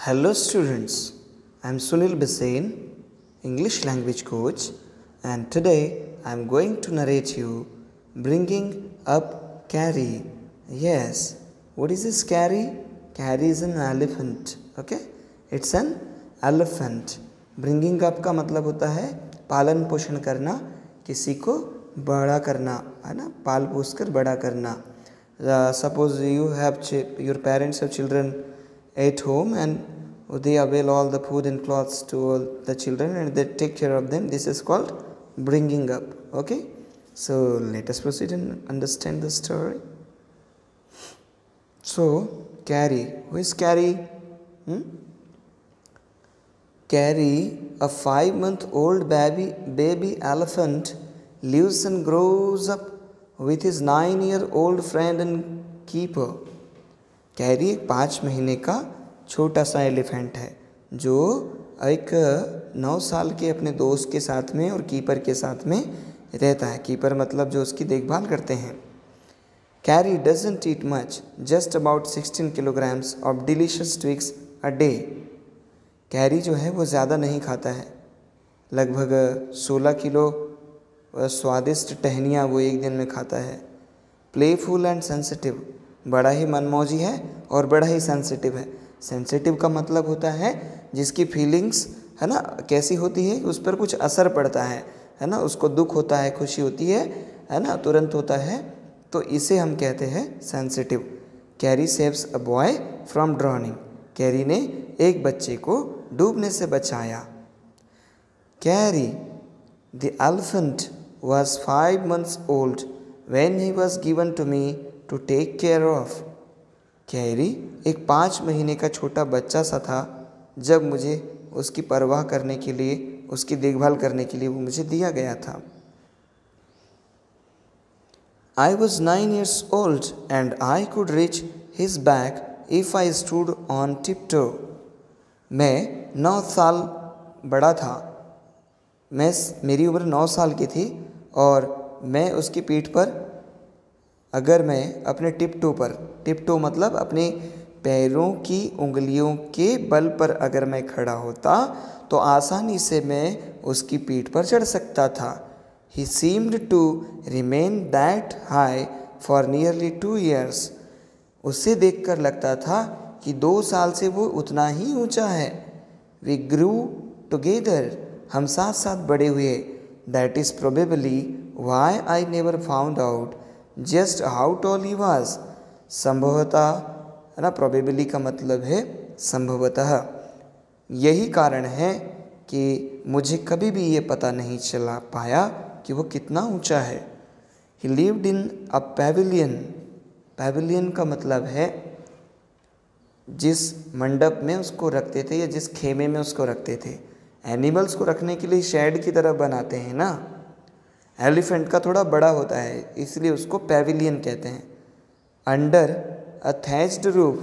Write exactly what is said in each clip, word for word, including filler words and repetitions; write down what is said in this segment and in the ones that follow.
Hello students, I am Sunil Bisain, English language coach, and today I am going to narrate you bringing up Carrie. Yes, what is this Carrie? Carrie is an elephant, okay? It's an elephant. Bringing up का मतलब होता है पालन पोषण करना, किसी को बड़ा करना, है ना? पाल पोस कर बड़ा करना. Uh, suppose you have ch- your parents have children at home and they avail all the food and clothes to all the children and they take care of them. This is called bringing up. Okay, so let us proceed and understand the story. So Carrie, who is Carrie? Hmm? Carrie, a five-month-old baby baby elephant, lives and grows up with his nine-year-old friend and keeper. Carrie एक पाँच महीने का छोटा सा elephant है जो एक नौ साल के अपने दोस्त के साथ में और कीपर के साथ में रहता है. कीपर मतलब जो उसकी देखभाल करते हैं. Carrie doesn't eat much, just about sixteen kilograms of delicious twigs a day. Carrie जो है वो ज़्यादा नहीं खाता है, लगभग सोलह किलो स्वादिष्ट टहनियाँ वो एक दिन में खाता है. प्लेफुल एंड सेंसिटिव, बड़ा ही मनमौजी है और बड़ा ही सेंसिटिव है. सेंसिटिव का मतलब होता है जिसकी फीलिंग्स है ना कैसी होती है, उस पर कुछ असर पड़ता है है ना. उसको दुख होता है, खुशी होती है है ना, तुरंत होता है, तो इसे हम कहते हैं sensitive. Carrie saves a boy from drowning. Carrie ने एक बच्चे को डूबने से बचाया. Carrie the elephant was five months old when he was given to me to take care of. Carrie एक पाँच महीने का छोटा बच्चा सा था जब मुझे उसकी परवाह करने के लिए, उसकी देखभाल करने के लिए वो मुझे दिया गया था. I was nine years old and I could reach his back if I stood on tiptoe. मैं नौ साल बड़ा था. मैं मेरी उम्र नौ साल की थी और मैं उसकी पीठ पर, अगर मैं अपने टिप टो पर, टिप टो मतलब अपने पैरों की उंगलियों के बल पर अगर मैं खड़ा होता तो आसानी से मैं उसकी पीठ पर चढ़ सकता था. He seemed to remain that high for nearly two years. उसे देखकर लगता था कि दो साल से वो उतना ही ऊंचा है. We grew together. हम साथ साथ बड़े हुए. That is probably why I never found out just how tall he was. संभवतः, है ना, probably का मतलब है संभवतः. यही कारण है कि मुझे कभी भी ये पता नहीं चला पाया कि वो कितना ऊंचा है. He lived in a pavilion. Pavilion का मतलब है जिस मंडप में उसको रखते थे या जिस खेमे में उसको रखते थे. एनिमल्स को रखने के लिए शेड की तरह बनाते हैं ना. एलिफेंट का थोड़ा बड़ा होता है इसलिए उसको पेविलियन कहते हैं. अंडर अ थैच्ड रूफ,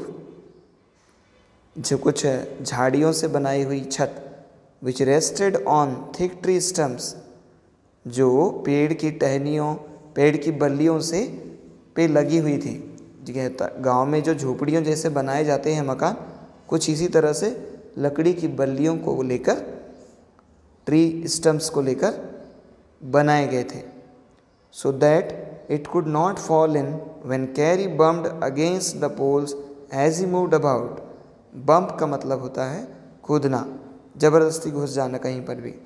जो कुछ झाड़ियों से बनाई हुई छत. Which rested on thick tree stumps, जो पेड़ की टहनियों, पेड़ की बल्लियों से पे लगी हुई थी. गांव में जो झोपड़ियों जैसे बनाए जाते हैं मकान, कुछ इसी तरह से लकड़ी की बल्लियों को लेकर, ट्री स्टम्प्स को लेकर बनाए गए थे. So that it could not fall in when Carrie bumped against the poles as he moved about. Bump का मतलब होता है कूदना, जबरदस्ती घुस जाना कहीं पर भी.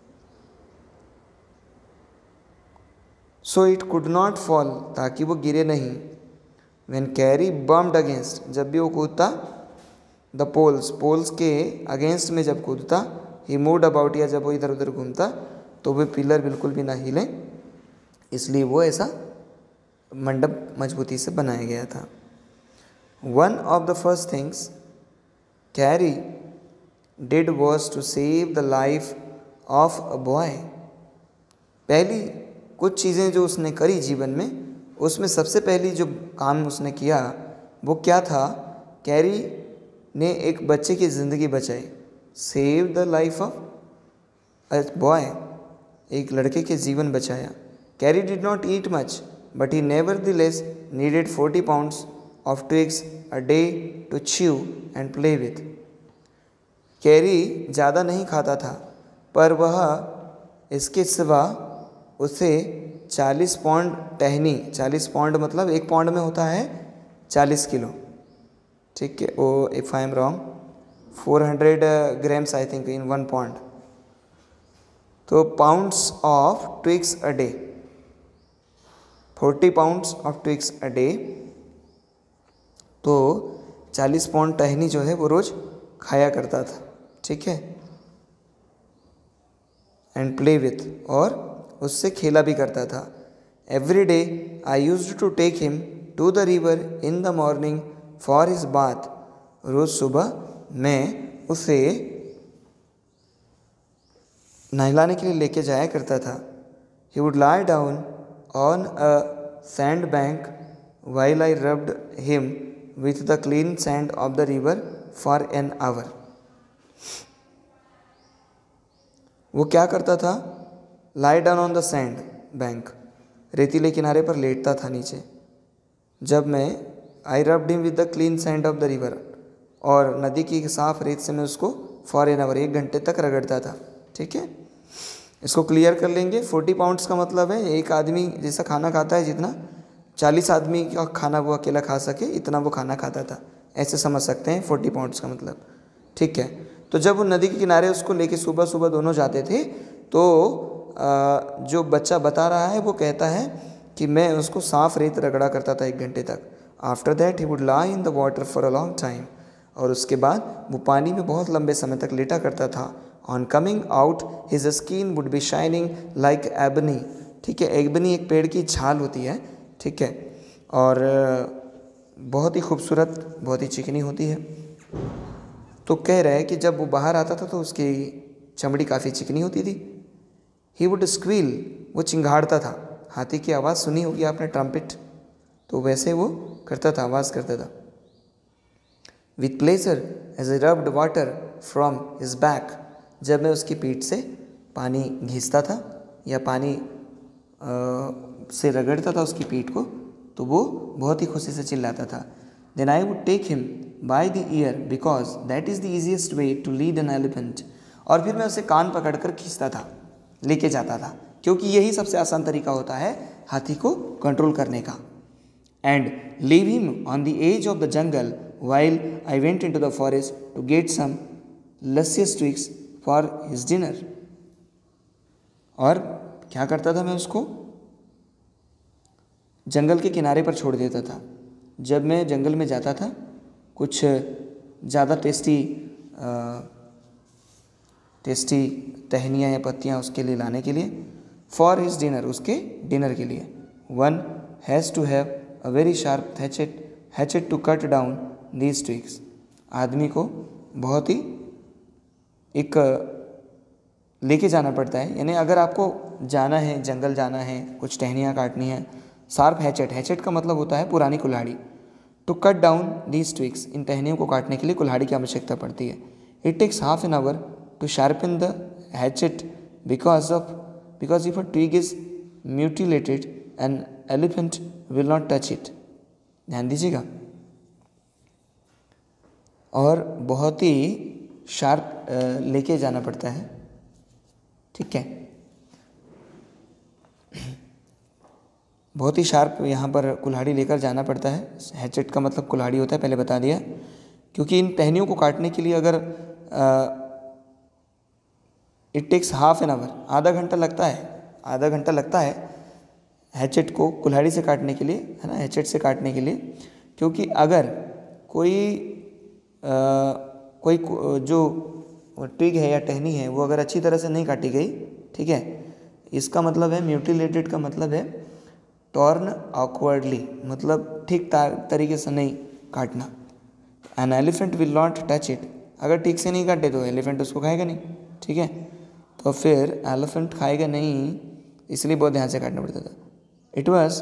So it could not fall, ताकि वो गिरे नहीं. व्हेन कैरी बम्प्ड अगेंस्ट, जब भी वो कूदता, द पोल्स, पोल्स के अगेंस्ट में जब कूदता, ही मूव्ड अबाउट, या जब वो इधर उधर घूमता तो वे पिलर बिल्कुल भी ना हिले, इसलिए वो ऐसा मंडप मजबूती से बनाया गया था. One of the first things Carrie did was to save the life of a boy. पहली कुछ चीज़ें जो उसने करी जीवन में, उसमें सबसे पहली जो काम उसने किया वो क्या था? कैरी ने एक बच्चे की ज़िंदगी बचाई. Save the life of a boy, एक लड़के के जीवन बचाया. Carrie did not eat much but he nevertheless needed forty pounds of twigs a day to chew and play with. Carrie ज़्यादा नहीं खाता था, पर वह इसके सिवा उसे चालीस पौंड टहनी, चालीस पौंड मतलब एक पौंड में होता है चालीस किलो, ठीक है, oh if I am wrong four hundred grams I think in one pound, तो pounds of twigs a day, forty pounds of twigs a day, तो चालीस पौंड टहनी जो है वो रोज़ खाया करता था, ठीक है। एंड प्ले विथ, और उससे खेला भी करता था। Every day I used to take him to the river in the morning for his bath, रोज़ सुबह मैं उसे नहलाने के लिए लेके जाया करता था। He would lie down on a sand bank while I rubbed him with the clean sand of the river for an hour. वो क्या करता था? Lie down on the sand bank, रेतीले किनारे पर लेटता था नीचे, जब मैं I rubbed him with the clean sand of the river, और नदी की साफ रेत से मैं उसको फॉर एन आवर, एक घंटे तक रगड़ता था, ठीक है। इसको क्लियर कर लेंगे। फोर्टी पाउंड्स का मतलब है एक आदमी जैसा खाना खाता है, जितना चालीस आदमी का खाना वो अकेला खा सके इतना वो खाना खाता था, ऐसे समझ सकते हैं फोर्टी पाउंड्स का मतलब, ठीक है। तो जब वो नदी के किनारे उसको लेके सुबह सुबह दोनों जाते थे, तो जो बच्चा बता रहा है वो कहता है कि मैं उसको साफ रेत रगड़ा करता था एक घंटे तक। After that he would lie in the water for a long time, और उसके बाद वो पानी में बहुत लंबे समय तक लेटा करता था। On coming out his skin would be shining like ebony, ठीक है। एबनी एक पेड़ की छाल होती है, ठीक है, और बहुत ही खूबसूरत, बहुत ही चिकनी होती है। तो कह रहे हैं कि जब वो बाहर आता था तो उसकी चमड़ी काफ़ी चिकनी होती थी। ही वुड स्क्वील, वो चिंगाड़ता था। हाथी की आवाज़ सुनी होगी आपने, ट्रम्पेट, तो वैसे वो करता था, आवाज़ करता था। With pleasure as a rubbed water from his back, जब मैं उसकी पीठ से पानी घींचता था या पानी आ, से रगड़ता था उसकी पीठ को, तो वो बहुत ही खुशी से चिल्लाता था। Then I would take him by the ear because that is the easiest way to lead an elephant, और फिर मैं उसे कान पकड़कर खींचता था, लेके जाता था, क्योंकि यही सबसे आसान तरीका होता है हाथी को कंट्रोल करने का। And leave him on the edge of the jungle while I went into the forest to get some luscious twigs for his dinner। और क्या करता था, मैं उसको जंगल के किनारे पर छोड़ देता था। जब मैं जंगल में जाता था कुछ ज़्यादा टेस्टी टेस्टी टहनियाँ या पत्तियाँ उसके लिए लाने के लिए, फॉर हिज डिनर, उसके डिनर के लिए। One has to have a very sharp hatchet hatchet to cut down these twigs, आदमी को बहुत ही एक लेके जाना पड़ता है, यानी अगर आपको जाना है, जंगल जाना है, कुछ टहनियाँ काटनी है, शार्प हैचेट, हैचेट का मतलब होता है पुरानी कुल्हाड़ी, to cut down these twigs, इन टहनियों को काटने के लिए कुल्हाड़ी की आवश्यकता पड़ती है। It takes half an hour to sharpen the hatchet because of because if a twig is mutilated an elephant will not touch it, ध्यान दीजिएगा। और बहुत ही शार्प लेके जाना पड़ता है, ठीक है, बहुत ही शार्प यहाँ पर कुल्हाड़ी लेकर जाना पड़ता है। हैचेट का मतलब कुल्हाड़ी होता है, पहले बता दिया, क्योंकि इन टहनियों को काटने के लिए अगर it takes half an hour, आधा घंटा लगता है, आधा घंटा लगता है हैचेट को कुल्हाड़ी से काटने के लिए, है ना, हैचेट से काटने के लिए। क्योंकि अगर कोई आ, कोई जो ट्विग है या टहनी है वो अगर अच्छी तरह से नहीं काटी गई, ठीक है, इसका मतलब है म्यूटिलेटेड का मतलब है टॉर्न ऑकवर्डली, मतलब ठीक तरीके से नहीं काटना। An elephant will not touch it, अगर ठीक से नहीं काटे तो एलिफेंट उसको खाएगा नहीं, ठीक है, तो फिर एलिफेंट खाएगा नहीं, इसलिए बहुत ध्यान से काटना पड़ता था। It was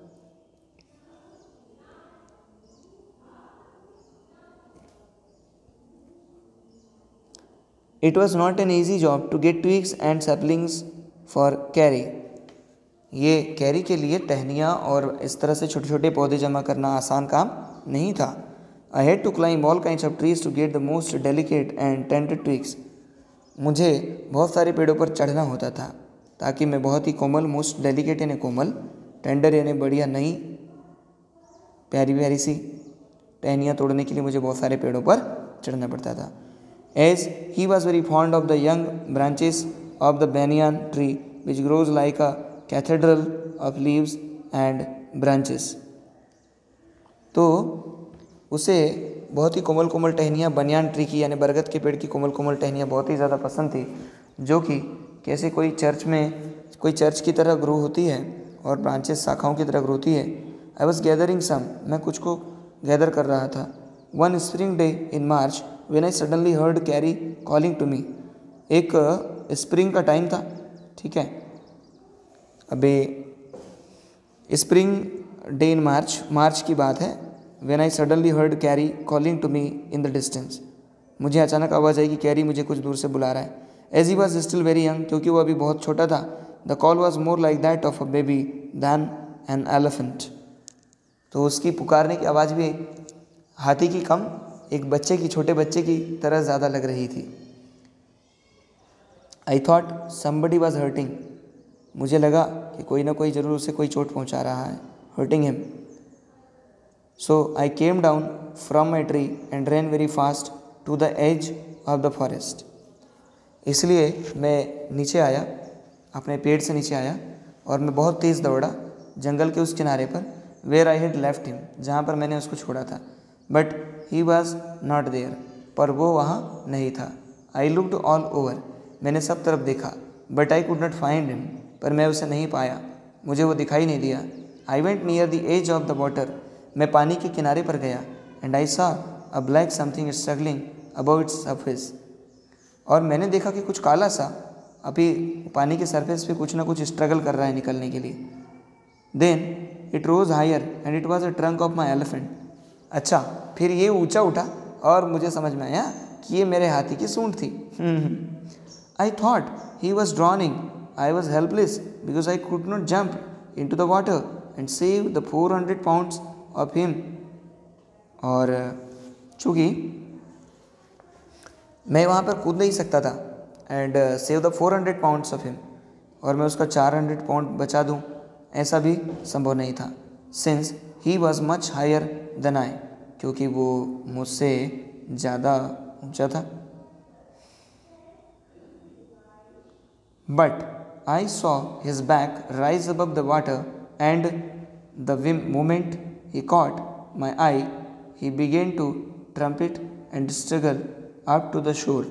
It was not an easy job to get twigs and saplings for Carrie। ये कैरी के लिए टहनियाँ और इस तरह से छोटे छोटे पौधे जमा करना आसान काम नहीं था। I had to climb all kinds of trees to get the most delicate and tender twigs. मुझे बहुत सारे पेड़ों पर चढ़ना होता था ताकि मैं बहुत ही कोमल, मोस्ट डेलिकेट यानी कोमल, टेंडर यानी बढ़िया नई प्यारी प्यारी सी टहनियाँ तोड़ने के लिए मुझे बहुत सारे पेड़ों पर चढ़ना पड़ता था। As he was very fond of the young branches of the banyan tree which grows like a cathedral of leaves and branches. तो उसे बहुत ही कोमल कोमल टहनियाँ बनियान ट्री की यानी बरगद के पेड़ की कोमल कोमल टहनियाँ बहुत ही ज़्यादा पसंद थी, जो कि कैसे कोई चर्च में कोई चर्च की तरह ग्रो होती है और ब्रांचेस शाखाओं की तरह ग्रो होती है। आई वॉज गैदरिंग सम, मैं कुछ को गैदर कर रहा था। One spring day in March when I suddenly heard Carrie calling to me. एक स्प्रिंग का टाइम था, ठीक है। अबे स्प्रिंग डे इन मार्च, मार्च की बात है। When I suddenly heard Carrie calling to me in the distance, मुझे अचानक आवाज़ आई कि कैरी मुझे कुछ दूर से बुला रहा है। As he was still very young, क्योंकि वो अभी बहुत छोटा था। The call was more like that of a baby than an elephant. तो उसकी पुकारने की आवाज़ भी हाथी की कम, एक बच्चे की, छोटे बच्चे की तरह ज़्यादा लग रही थी। I thought somebody was hurting, मुझे लगा कि कोई ना कोई ज़रूर उसे कोई चोट पहुंचा रहा है, hurting him. So I came down from my tree and ran very fast to the edge of the forest. इसलिए मैं नीचे आया, अपने पेड़ से नीचे आया और मैं बहुत तेज़ दौड़ा जंगल के उस किनारे पर, where I had left him, जहाँ पर मैंने उसको छोड़ा था। But he was not there, पर वो वहाँ नहीं था। आई लुक्ड ऑल ओवर, मैंने सब तरफ देखा। But I could not find him, पर मैं उसे नहीं पाया, मुझे वो दिखाई नहीं दिया। I went near the edge of the water, मैं पानी के किनारे पर गया। And I saw a black something struggling above its surface, और मैंने देखा कि कुछ काला सा अभी पानी के सरफेस पे कुछ ना कुछ स्ट्रगल कर रहा है निकलने के लिए। Then it rose higher and it was a trunk of my elephant. अच्छा, फिर ये ऊंचा उठा और मुझे समझ में आया कि ये मेरे हाथी की सूंड थी। I thought he was drowning, I was helpless because I could not jump into the water and save the four hundred pounds of him. और चूँकि मैं वहाँ पर कूद नहीं सकता था and save the four hundred pounds of him, और मैं उसका चार हंड्रेड पाउंड बचा दूँ, ऐसा भी संभव नहीं था। Since he was much higher than I, क्योंकि वो मुझसे ज़्यादा ऊंचा था। But I saw his back rise above the water and the moment he caught my eye he began to trumpet and struggle up to the shore.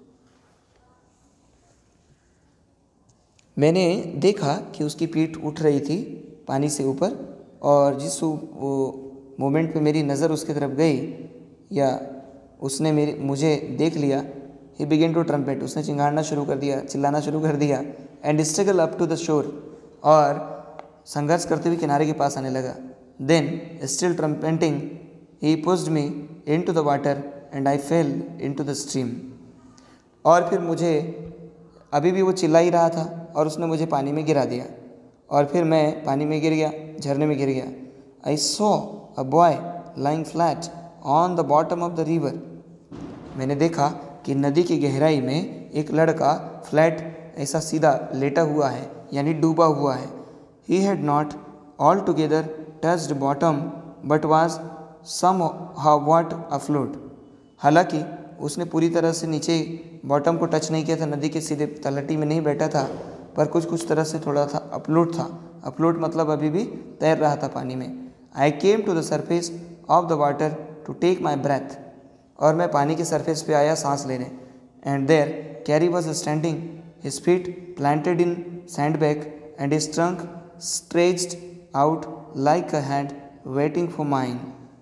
मैंने देखा कि उसकी पीठ उठ रही थी पानी से ऊपर, और जिस वो मोमेंट पे मेरी नज़र उसकी तरफ गई या उसने मेरी मुझे देख लिया, ही बिगेन टू ट्रम्पेट, उसने चिंगाड़ना शुरू कर दिया, चिल्लाना शुरू कर दिया। And struggle up to the shore, और संघर्ष करते हुए किनारे के पास आने लगा। Then still trumpeting he pushed me into the water and I fell into the stream. और फिर मुझे, अभी भी वो चिल्ला ही रहा था और उसने मुझे पानी में गिरा दिया, और फिर मैं पानी में गिर गया, झरने में गिर गया। I saw a boy lying flat on the bottom of the river. मैंने देखा कि नदी की गहराई में एक लड़का फ्लैट ऐसा सीधा लेटा हुआ है, यानी डूबा हुआ है। He had not altogether touched bottom but was somehow what afloat. हालांकि उसने पूरी तरह से नीचे बॉटम को टच नहीं किया था, नदी के सीधे तलहटी में नहीं बैठा था, पर कुछ कुछ तरह से थोड़ा था अपलोट था। अपलोट मतलब अभी भी तैर रहा था पानी में। I came to the surface of the water to take my breath, और मैं पानी के सरफेस पे आया सांस लेने। And there Kari was standing, his feet planted in sandbag and his trunk stretched out like a hand waiting for mine.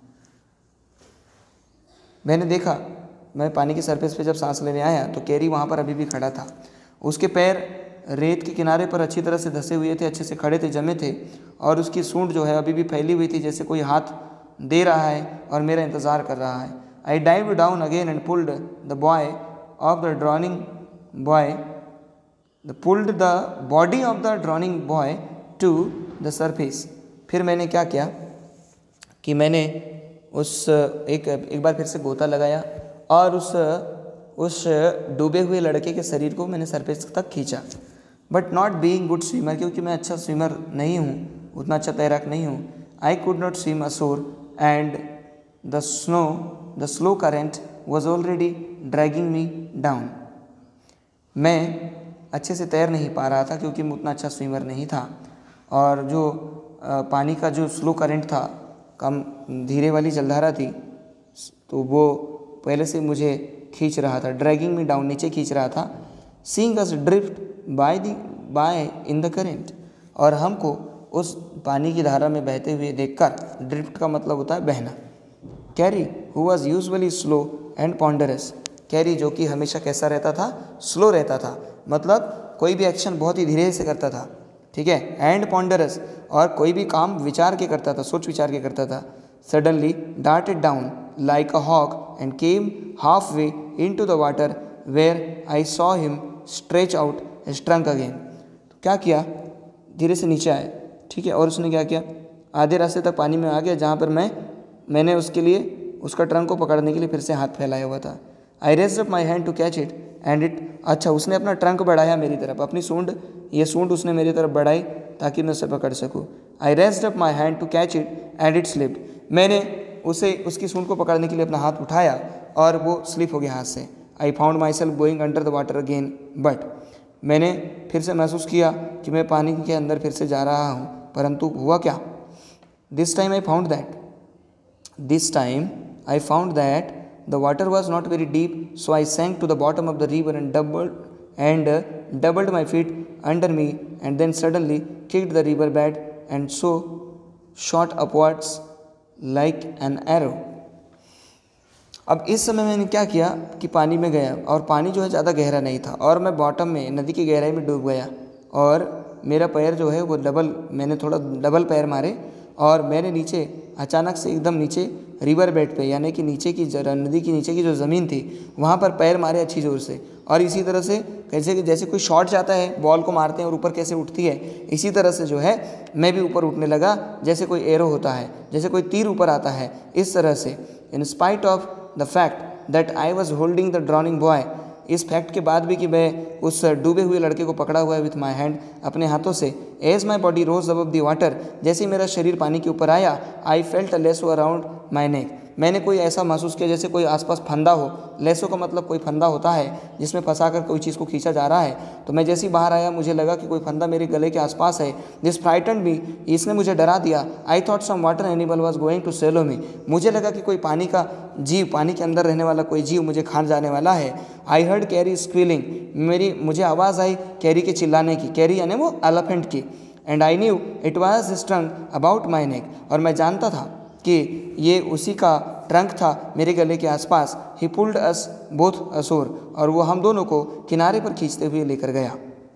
मैंने देखा, मैं पानी के सरफेस पे जब सांस लेने आया तो कैरी वहाँ पर अभी भी खड़ा था। उसके पैर रेत के किनारे पर अच्छी तरह से धसे हुए थे, अच्छे से खड़े थे, जमे थे, और उसकी सूंड जो है अभी भी फैली हुई थी, जैसे कोई हाथ दे रहा है और मेरा इंतज़ार कर रहा है। I dive down again and pulled the boy of the drowning boy the pulled the body of the drowning boy to the surface. फिर मैंने क्या किया कि मैंने उस एक एक बार फिर से गोता लगाया और उस उस डूबे हुए लड़के के शरीर को मैंने सरफेस तक खींचा। But not being good swimmer, क्योंकि मैं अच्छा स्विमर नहीं हूँ, उतना अच्छा तैराक नहीं हूँ, I could not swim ashore and the snow the slow current was already dragging me down. मैं अच्छे से तैर नहीं पा रहा था क्योंकि मैं उतना अच्छा स्विमर नहीं था, और जो पानी का जो स्लो करंट था, कम धीरे वाली जलधारा थी, तो वो पहले से मुझे खींच रहा था, ड्रैगिंग मी डाउन, नीचे खींच रहा था। Seeing us drift by the by in the current, और हमको उस पानी की धारा में बहते हुए देखकर, ड्रिफ्ट का मतलब होता है बहना। Kari who was usually slow and ponderous, Kari जो कि हमेशा कैसा रहता था, स्लो रहता था, मतलब कोई भी एक्शन बहुत ही धीरे से करता था, ठीक है, एंड पॉन्डरस, और कोई भी काम विचार के करता था, सोच विचार के करता था। Suddenly darted down like a hawk and came halfway into the water where I saw him stretch out his trunk again. तो क्या किया, धीरे से नीचे आए, ठीक है, और उसने क्या किया, आधे रास्ते तक पानी में आ गया जहाँ पर मैं मैंने उसके लिए उसका ट्रंक को पकड़ने के लिए फिर से हाथ फैलाया हुआ था। I raised up my hand to catch it and it, अच्छा उसने अपना ट्रंक बढ़ाया मेरी तरफ, अपनी सूंड, ये सूंड उसने मेरी तरफ बढ़ाई ताकि मैं उसे पकड़ सकूँ। I raised up my hand to catch it and it slipped, मैंने उसे उसकी सूंड को पकड़ने के लिए अपना हाथ उठाया और वो स्लिप हो गया हाथ से। I found myself going under the water again, but मैंने फिर से महसूस किया कि मैं पानी के अंदर फिर से जा रहा हूँ, परंतु हुआ क्या, this time I found that this time I found that the water was not very deep, so I sank to the bottom of the river and doubled and uh, doubled my feet under me, and then suddenly kicked the river bed and so shot upwards like an arrow. अब इस समय मैंने क्या किया कि पानी में गया, और पानी जो है ज़्यादा गहरा नहीं था, और मैं बॉटम में, नदी की गहराई में डूब गया, और मेरा पैर जो है वो डबल, मैंने थोड़ा डबल पैर मारे, और मैंने नीचे अचानक से एकदम नीचे रिवर बेड पे, यानी कि नीचे की नदी की नीचे की जो ज़मीन थी वहाँ पर पैर मारे अच्छी ज़ोर से, और इसी तरह से कैसे कि जैसे कोई शॉट जाता है, बॉल को मारते हैं और ऊपर कैसे उठती है, इसी तरह से जो है मैं भी ऊपर उठने लगा, जैसे कोई एरो होता है, जैसे कोई तीर ऊपर आता है, इस तरह से। In spite of the fact that I was holding the drowning boy, इस फैक्ट के बाद भी कि मैं उस डूबे हुए लड़के को पकड़ा हुआ है विथ माई हैंड, अपने हाथों से। As my body rose above the water, जैसे ही मेरा शरीर पानी के ऊपर आया, I felt a lasso around my neck, मैंने कोई ऐसा महसूस किया जैसे कोई आसपास फंदा हो। लेसो का मतलब कोई फंदा होता है जिसमें फंसा कर कोई चीज़ को खींचा जा रहा है, तो मैं जैसे ही बाहर आया मुझे लगा कि कोई फंदा मेरे गले के आसपास है। दिस फ्राइटन मी, इसने मुझे डरा दिया। I thought some water animal was going to swallow me, मुझे लगा कि कोई पानी का जीव, पानी के अंदर रहने वाला कोई जीव मुझे खान जाने वाला है। आई हर्ड कैरी स्क्रीलिंग, मेरी मुझे आवाज़ आई कैरी के चिल्लाने की, कैरी यानी वो एलिफेंट की। And I knew it was strung about my neck, और मैं जानता था कि ये उसी का ट्रंक था मेरे गले के आसपास। He pulled us both ashore, और वो हम दोनों को किनारे पर खींचते हुए लेकर गया।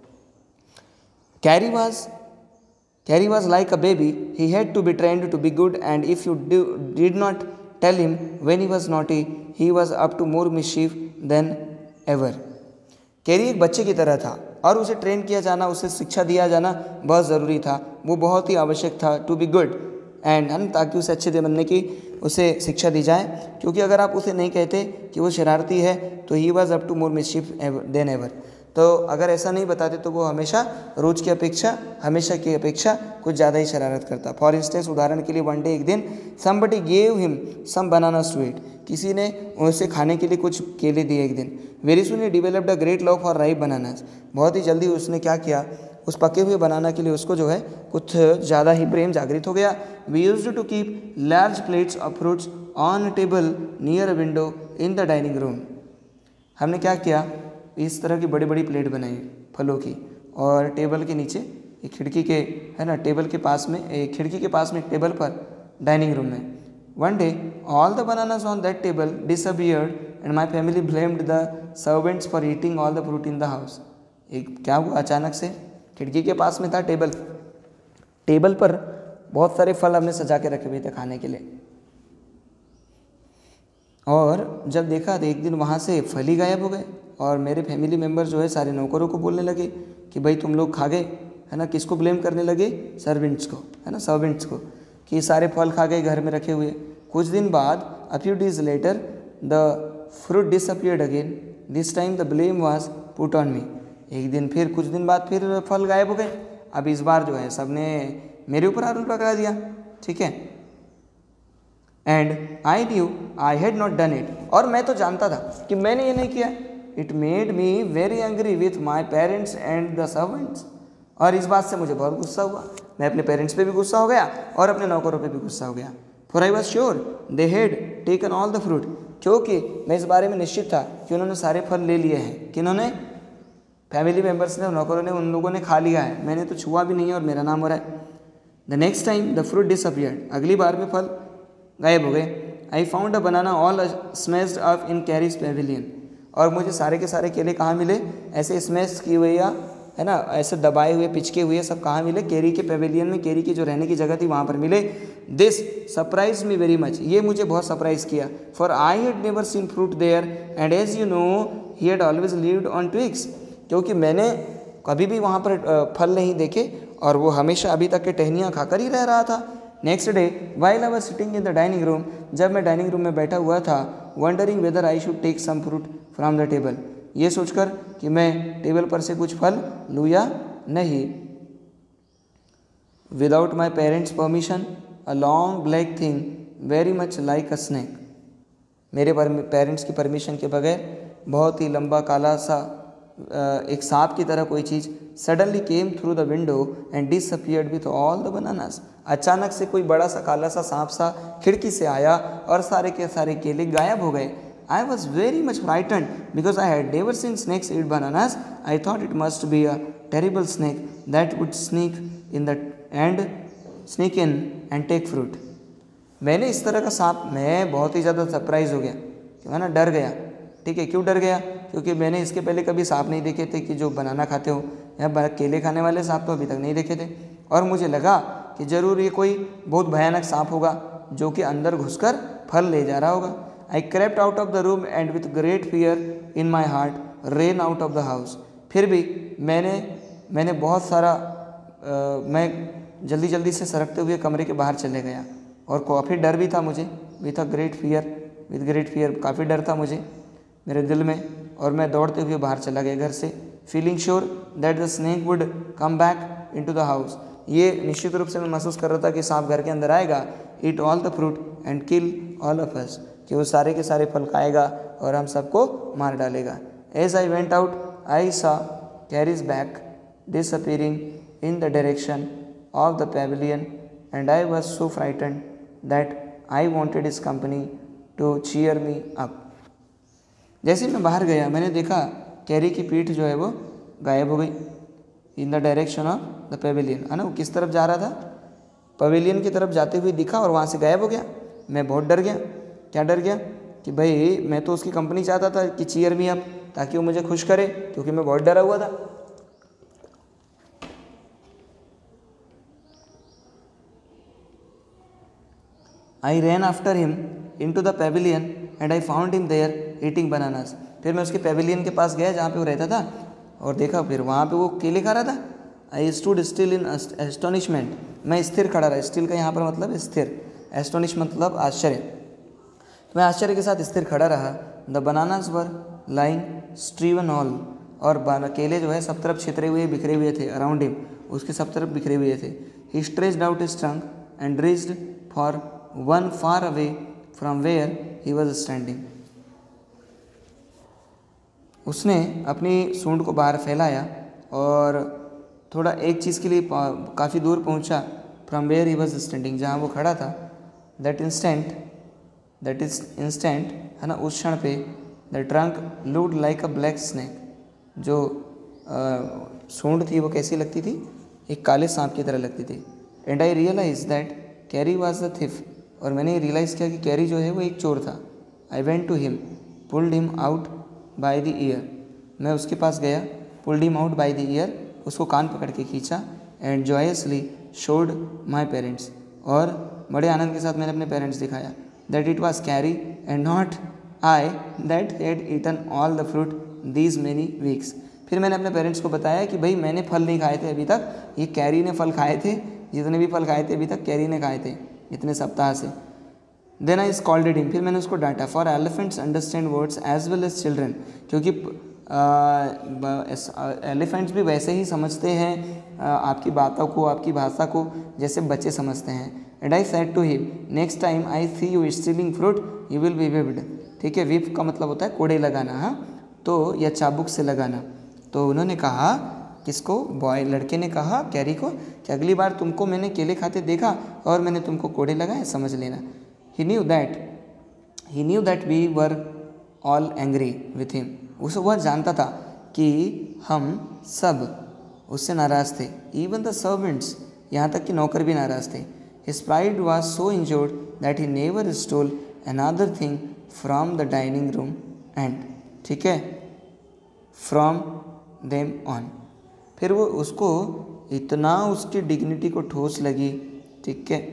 Kari was Kari was like a baby, he had to be trained to be good, and if you did not tell him when he was naughty, he was up to more mischief than ever. Kari एक बच्चे की तरह था, और उसे train किया जाना, उसे शिक्षा दिया जाना बहुत ज़रूरी था, वो बहुत ही आवश्यक था। टू बी गुड एंड हम, ताकि उसे अच्छे से बनने की उसे शिक्षा दी जाए, क्योंकि अगर आप उसे नहीं कहते कि वो शरारती है तो he was up to more mischief than ever, तो अगर ऐसा नहीं बताते तो वो हमेशा रोज की अपेक्षा, हमेशा की अपेक्षा कुछ ज़्यादा ही शरारत करता। फॉर इंस्टेंस, उदाहरण के लिए, वन डे, एक दिन, somebody gave him some banana sweet, किसी ने उसे खाने के लिए कुछ केले दिए एक दिन। Very soon he developed a great love for ripe bananas, बहुत ही जल्दी उसने क्या किया, उस पके हुए बनाना के लिए उसको जो है कुछ ज़्यादा ही प्रेम जागृत हो गया। We used to keep large plates of fruits on table near a window in the dining room, हमने क्या किया, इस तरह की बड़ी बड़ी प्लेट बनाई फलों की, और टेबल के नीचे एक खिड़की के, है ना, टेबल के पास में, एक खिड़की के पास में एक टेबल पर डाइनिंग रूम में। One day all the bananas on that table disappeared and my family blamed the servants for eating all the fruit in the house. एक क्या हुआ, अचानक से खिड़की के पास में था टेबल, टेबल पर बहुत सारे फल हमने सजा के रखे हुए थे खाने के लिए, और जब देखा तो एक दिन वहाँ से फल ही गायब हो गए, और मेरे फैमिली मेम्बर जो है सारे नौकरों को बोलने लगे कि भाई तुम लोग खा गए, है ना। किसको ब्लेम करने लगे, सर्वेंट्स को, है ना, सर्वेंट्स को, कि सारे फल खा गए घर में रखे हुए। कुछ दिन बाद a few days later the fruit disappeared again, this time the blame was put on me. एक दिन फिर कुछ दिन बाद फिर फल गायब हो गए। अब इस बार जो है सबने मेरे ऊपर आरोप लगा दिया, ठीक है। And I knew I had not done it, और मैं तो जानता था कि मैंने ये नहीं किया। It made me very angry with my parents and the servants, और इस बात से मुझे बहुत गुस्सा हुआ। मैं अपने पेरेंट्स पे भी गुस्सा हो गया और अपने नौकरों पे भी गुस्सा हो गया। For I was sure they had taken all the fruit, क्योंकि मैं इस बारे में निश्चित था कि उन्होंने सारे फल ले लिए हैं। किन्होंने? फैमिली मेम्बर्स ने, नौकरों ने, उन लोगों ने खा लिया है, मैंने तो छुआ भी नहीं है और मेरा नाम हो रहा है। The next time the fruit disappeared, अगली बार में फल गायब हो गए। I found a banana all smashed up in Kari's pavilion, और मुझे सारे के सारे केले कहाँ मिले? ऐसे स्मैश किए हुए या है ना, ऐसे दबाए हुए, पिचके हुए, सब कहाँ मिले? केरी के पेविलियन में, केरी की जो रहने की जगह थी वहाँ पर मिले। This surprise me very much, ये मुझे बहुत सरप्राइज किया। For I had never seen fruit there and as you know he had always lived on twigs, क्योंकि मैंने कभी भी वहाँ पर फल नहीं देखे और वो हमेशा अभी तक के टहनियाँ खाकर ही रह रहा था। Next day while I was sitting in the dining room, जब मैं डाइनिंग रूम में बैठा हुआ था, wondering whether I should take some fruit from the table, ये सोचकर कि मैं टेबल पर से कुछ फल लूँ या नहीं। Without my parents permission a long black thing very much like a snack, मेरे पेरेंट्स की परमिशन के बगैर बहुत ही लंबा काला सा एक सांप की तरह कोई चीज़ suddenly came through the window and disappeared with all the bananas, अचानक से कोई बड़ा सा काला सा सांप सा खिड़की से आया और सारे के सारे केले गायब हो गए। I was very much frightened because I had never seen snakes eat bananas. I thought it must be a terrible snake that would sneak in the and sneak in and take fruit. मैंने इस तरह का सांप, मैं बहुत ही ज़्यादा surprise हो गया, कि मैं ना डर गया। ठीक है, क्यों डर गया? क्योंकि मैंने इसके पहले कभी सांप नहीं देखे थे कि जो बनाना खाते हो, या केले खाने वाले सांप तो अभी तक नहीं देखे थे, और मुझे लगा कि ज़रूर ये कोई बहुत भयानक सांप होगा जो कि अंदर घुसकर फल ले जा रहा होगा। I crept out of the room and with great fear in my heart ran out of the house. फिर भी मैंने मैंने बहुत सारा आ, मैं जल्दी जल्दी से सरकते हुए कमरे के बाहर चले गया, और काफ़ी डर भी था मुझे। With a great fear with great fear काफ़ी डर था मुझे मेरे दिल में, और मैं दौड़ते हुए बाहर चला गया घर से। Feeling sure that the snake would come back into the house, ये निश्चित रूप से मैं महसूस कर रहा था कि सांप घर के अंदर आएगा, eat all the fruit and kill all of us, कि वो सारे के सारे फल खाएगा और हम सबको मार डालेगा। As I went out I saw Kari's back disappearing in the direction of the pavilion and I was so frightened that I wanted his company to cheer me up. जैसे मैं बाहर गया, मैंने देखा कैरी की पीठ जो है वो गायब हो गई। In the direction of the pavilion, है ना, वो किस तरफ जा रहा था? पवेलियन की तरफ जाते हुए दिखा और वहाँ से गायब हो गया। मैं बहुत डर गया। क्या डर गया? कि भाई मैं तो उसकी कंपनी चाहता था कि चीयर मी अप, ताकि वो मुझे खुश करे, क्योंकि मैं बहुत डरा हुआ था। I ran after him into the pavilion and I found him there eating bananas. फिर मैं उसके पेविलियन के पास गया जहाँ पे वो रहता था, और देखा फिर वहाँ पे वो केले खा रहा था। I stood still in astonishment, मैं स्थिर खड़ा रहा। स्टिल का यहाँ पर मतलब स्थिर, एस्टोनिश मतलब आश्चर्य। तो मैं आश्चर्य के साथ स्थिर खड़ा रहा। The bananas were lying strewn all, और केले जो है सब तरफ छितरे हुए बिखरे हुए थे। अराउंड हिम, उसके सब तरफ बिखरे हुए थे। He stretched out his trunk and reached for one far away from where he was standing. उसने अपनी सूंड को बाहर फैलाया और थोड़ा एक चीज़ के लिए काफ़ी दूर पहुंचा। From where he was standing, जहाँ वो खड़ा था। That instant that is instant है ना, उस क्षण पे the trunk looked like a black snack, जो सूंड थी वो कैसी लगती थी? एक काले सांप की तरह लगती थी। And I realise that Kari was the thief, और मैंने रियलाइज़ किया कि कैरी जो है वो एक चोर था। I went to him pulled him out by the ear, मैं उसके पास गया। Pulled him out by the ear, उसको कान पकड़ के खींचा। And joyously showed my parents, और बड़े आनंद के साथ मैंने अपने पेरेंट्स दिखाया that it was Kari and not I that had eaten all the fruit these many weeks. फिर मैंने अपने पेरेंट्स को बताया कि भाई मैंने फल नहीं खाए थे अभी तक, ये कैरी ने फल खाए थे। जितने भी फल खाए थे अभी तक कैरी ने खाए थे इतने सप्ताह से। देन आई स्कॉल्डेड हिम, फिर मैंने उसको डांटा। For elephants understand words as well as children, क्योंकि एलिफेंट्स भी वैसे ही समझते हैं uh, आपकी बातों को, आपकी भाषा को, जैसे बच्चे समझते हैं। And I said to him next time I see you stealing fruit you will be whipped. ठीक है, विप का मतलब होता है कोड़े लगाना, हाँ, तो या चाबुक से लगाना। तो उन्होंने कहा, किसको, बॉय, लड़के ने कहा कैरी को कि अगली बार तुमको मैंने केले खाते देखा और मैंने तुमको कोड़े लगाए, समझ लेना। He knew that he knew that we were all angry with him. उस वह जानता था कि हम सब उससे नाराज़ थे। इवन द सर्वेंट्स, यहाँ तक कि नौकर भी नाराज़ थे। His pride was so injured that he never stole another thing from the dining room and, ठीक है, फ्रॉम देम ऑन। फिर वो उसको इतना उसकी डिग्निटी को ठोस लगी, ठीक है,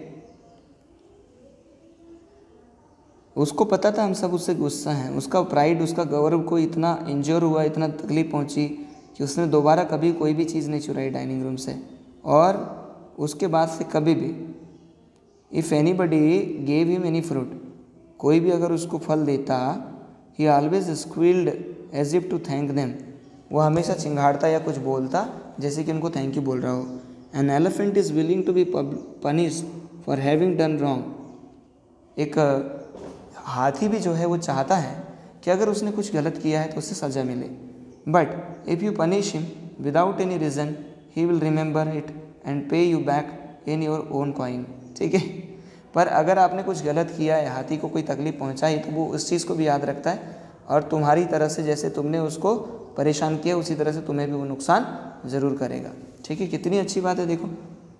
उसको पता था हम सब उससे गुस्सा हैं। उसका प्राइड, उसका गौरव को इतना इंजोर हुआ, इतना तकलीफ पहुंची कि उसने दोबारा कभी कोई भी चीज़ नहीं चुराई डाइनिंग रूम से। और उसके बाद से कभी भी if anybody gave him any fruit, कोई भी अगर उसको फल देता, he always squealed as if to thank them, वो हमेशा चिंगाड़ता या कुछ बोलता जैसे कि उनको थैंक यू बोल रहा हो। An elephant is willing to be punished for having done wrong. एक हाथी भी जो है वो चाहता है कि अगर उसने कुछ गलत किया है तो उससे सज़ा मिले। But if you punish him without any reason he will remember it and pay you back in your own coin. ठीक है, पर अगर आपने कुछ गलत किया है, हाथी को कोई तकलीफ़ पहुंचाई, तो वो उस चीज़ को भी याद रखता है और तुम्हारी तरह से जैसे तुमने उसको परेशान किया उसी तरह से तुम्हें भी वो नुकसान ज़रूर करेगा। ठीक है, कितनी अच्छी बात है, देखो।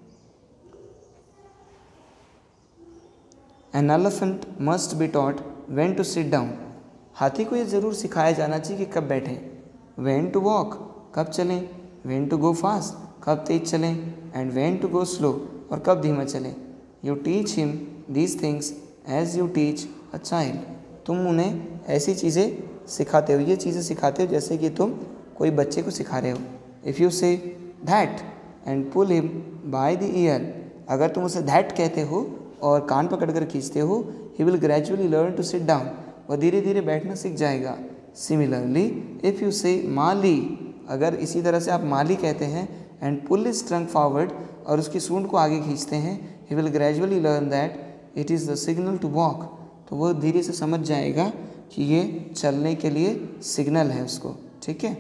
An elephant must be taught when to sit down. हाथी को ये ज़रूर सिखाया जाना चाहिए कि कब बैठें, व्हेन टू वॉक, कब चलें, व्हेन टू गो फास्ट, कब तेज चलें, and when to go slow, और कब धीमा चलें। You teach him these things as you teach a child. तुम उन्हें ऐसी चीज़ें सिखाते हो, ये चीज़ें सिखाते हो जैसे कि तुम कोई बच्चे को सिखा रहे हो। If you say that and pull him by the ear, अगर तुम उसे दैट कहते हो और कान पकड़ कर खींचते हो, he will gradually learn to sit down, वह धीरे धीरे बैठना सीख जाएगा। सिमिलरली इफ़ यू से माली, अगर इसी तरह से आप माली कहते हैं and pull his trunk forward, और उसकी सूंड को आगे खींचते हैं, he will gradually learn that it is the signal to walk, तो वह धीरे से समझ जाएगा कि ये चलने के लिए सिग्नल है उसको। ठीक है,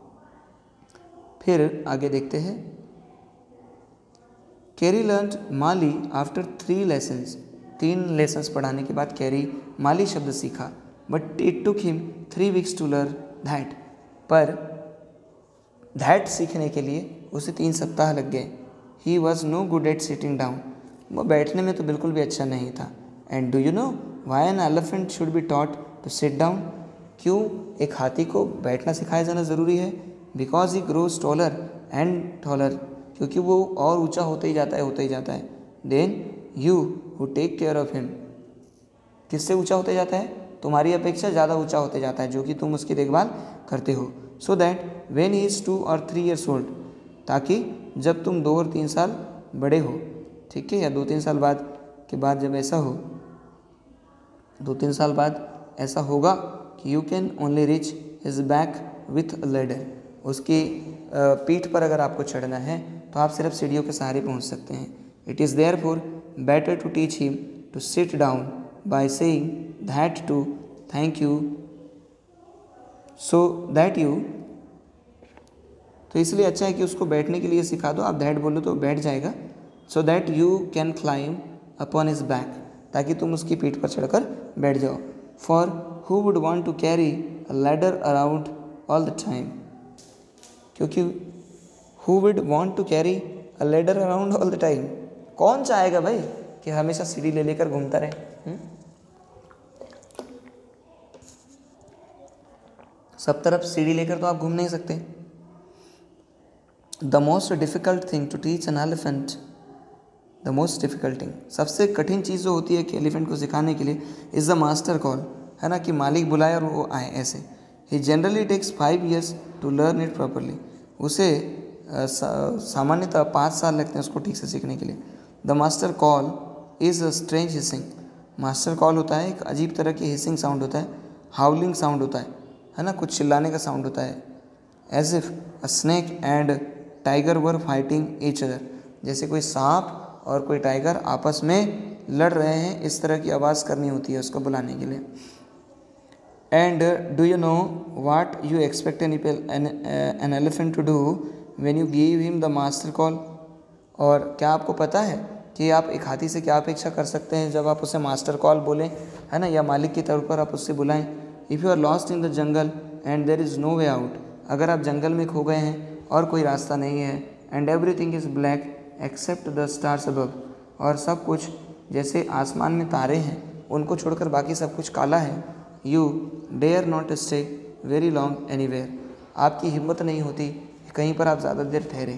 फिर आगे देखते हैं। Kari learned mali after three lessons. तीन लेसन्स पढ़ाने के बाद कैरी माली शब्द सीखा। But it took him three weeks to learn that, पर दैट सीखने के लिए उसे तीन सप्ताह लग गए। He was no good at sitting down, वो बैठने में तो बिल्कुल भी अच्छा नहीं था। And do you know why an elephant should be taught to sit down, क्यों एक हाथी को बैठना सिखाया जाना ज़रूरी है? Because he grows taller and taller, क्योंकि वो और ऊंचा होते ही जाता है होते ही जाता है। Then you who take care of him, किससे ऊंचा होते जाता है? तुम्हारी अपेक्षा ज़्यादा ऊंचा होते जाता है, जो कि तुम उसकी देखभाल करते हो। So that when he is two or three years old, ताकि जब तुम दो और तीन साल बड़े हो, ठीक है, या दो तीन साल बाद के बाद जब ऐसा हो, दो तीन साल बाद ऐसा होगा कि you can only reach his back with a ladder, उसकी पीठ पर अगर आपको चढ़ना है तो आप सिर्फ सीढ़ियों के सहारे पहुंच सकते हैं। It is therefore better to teach him to sit down by saying that to thank you, so that you, तो इसलिए अच्छा है कि उसको बैठने के लिए सिखा दो। आप दैट बोलो तो बैठ जाएगा। So that you can climb upon his back, ताकि तुम उसकी पीठ पर चढ़कर बैठ जाओ। For who would want to carry a ladder around all the time, क्योंकि who would want to carry a ladder around all the time, कौन चाहेगा भाई कि हमेशा सीढ़ी ले लेकर घूमता रहे? हुँ? सब तरफ सीढ़ी लेकर तो आप घूम नहीं सकते। The most difficult thing to teach an elephant, the most difficult thing, सबसे कठिन चीज़ जो होती है कि एलिफेंट को सिखाने के लिए, इज़ द मास्टर कॉल, है ना, कि मालिक बुलाए और वो आए ऐसे। He generally takes five years to learn it properly, उसे सामान्यतः पाँच साल लगते हैं उसको ठीक से सीखने के लिए। The master call is a strange hissing, master call होता है एक अजीब तरह की हिसिंग साउंड होता है, हाउलिंग साउंड होता है है ना, कुछ चिल्लाने का साउंड होता है। As if a snake and tiger were fighting each other, जैसे कोई सांप और कोई टाइगर आपस में लड़ रहे हैं, इस तरह की आवाज़ करनी होती है उसको बुलाने के लिए। And do you know what you expect an an elephant to do when you give him the master call, और क्या आपको पता है कि आप एक हाथी से क्या अपेक्षा कर सकते हैं जब आप उसे मास्टर कॉल बोलें, है ना, या मालिक के तौर पर आप उससे बुलाएं। If you are lost in the jungle and there is no way out, अगर आप जंगल में खो गए हैं और कोई रास्ता नहीं है। And everything is black except the stars above, और सब कुछ जैसे आसमान में तारे हैं उनको छोड़कर बाकी सब कुछ काला है। You dare not stay very long anywhere, आपकी हिम्मत नहीं होती कहीं पर आप ज़्यादा देर ठहरे।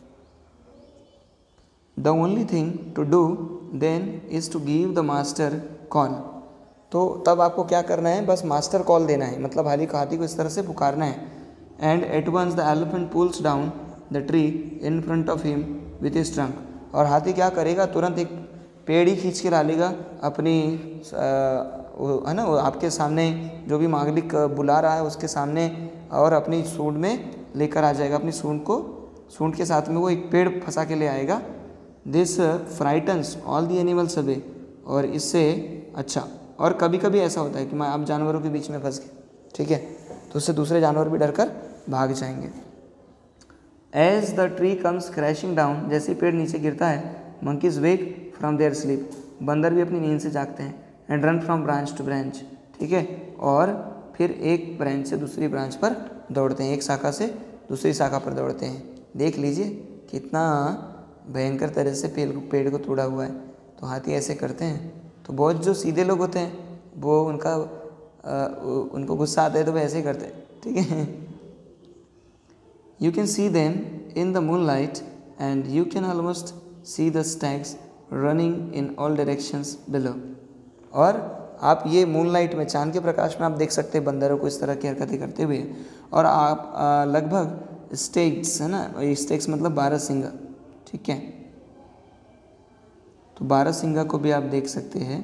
The only thing to do then is to give the master call, तो तब आपको क्या करना है, बस मास्टर कॉल देना है, मतलब हाथी को हाथी को इस तरह से पुकारना है। And at once the elephant pulls down the tree in front of him with his trunk, और हाथी क्या करेगा, तुरंत एक पेड़ ही खींच के डालेगा अपनी, है ना, आपके सामने जो भी मालिक बुला रहा है उसके सामने, और अपनी सूंड में लेकर आ जाएगा, अपनी सूंड को, सूंड के साथ में वो एक पेड़ फंसा के ले आएगा। This frightens all the animals away, और इससे अच्छा, और कभी कभी ऐसा होता है कि मैं आप जानवरों के बीच में फंस गए, ठीक है, तो उससे दूसरे जानवर भी डर कर भाग जाएंगे। As the tree comes crashing down, जैसे पेड़ नीचे गिरता है, monkeys wake from their sleep, बंदर भी अपनी नींद से जागते हैं। And run from branch to branch, ठीक है, और फिर एक ब्रांच से दूसरी ब्रांच पर दौड़ते हैं, एक शाखा से दूसरी शाखा पर दौड़ते हैं। देख लीजिए कितना भयंकर तरह से पेड़ पेड़ को तोड़ा हुआ है, तो हाथी ऐसे करते हैं। तो बहुत जो सीधे लोग होते हैं वो उनका आ, उनको गुस्सा आता है तो वो ऐसे ही करते हैं, ठीक है। You can see them in the moonlight and you can almost see the stags running in all directions below, और आप ये मून लाइट में, चांद के प्रकाश में आप देख सकते हैं बंदरों को इस तरह की हरकतें करते हुए। और आप आ, लगभग स्टेक्स, है ना, स्टेक्स मतलब बारहसिंगा, ठीक है, तो बारहसिंगा को भी आप देख सकते हैं।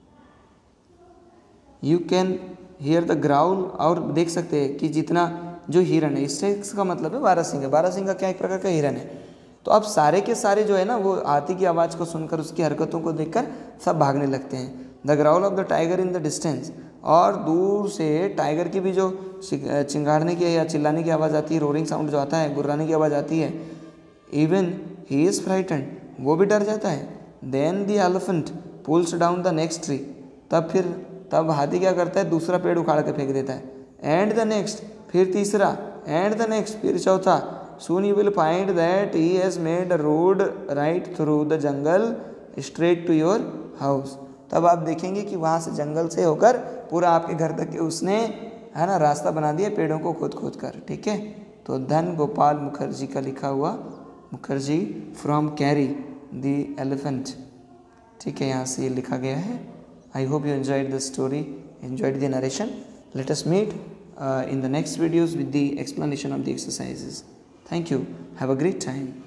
You can hear the growl, और देख सकते हैं कि जितना जो हिरन है, स्टेक्स का मतलब है बारहसिंगा, बारहसिंगा क्या एक प्रकार का हिरन है। तो अब सारे के सारे जो है ना वो हाथी की आवाज़ को सुनकर, उसकी हरकतों को देखकर सब भागने लगते हैं। The growl of the tiger in the distance, और दूर से टाइगर की भी जो चिंगाड़ने की या चिल्लाने की आवाज़ आती है, रोरिंग साउंड जो आता है, गुर्राने की आवाज़ आती है। इवन ही इज़ फ्राइटेंड, वो भी डर जाता है। Then the elephant pulls down the next tree, तब फिर तब हाथी क्या करता है, दूसरा पेड़ उखाड़ के फेंक देता है। एंड द नेक्स्ट, फिर तीसरा, एंड द नेक्स्ट, फिर चौथा। Soon you will find that he has made a road right through the jungle straight to your house, तब आप देखेंगे कि वहाँ से जंगल से होकर पूरा आपके घर तक के उसने, है ना, रास्ता बना दिया पेड़ों को खोद खोद कर, ठीक है। तो धन गोपाल मुखर्जी का लिखा हुआ, Mukherjee from Kari the elephant, ठीक है, यहाँ से ये लिखा गया है। I hope you enjoyed the story, enjoyed the narration. Let us meet in the next videos with the explanation of the exercises. Thank you. Have a great time.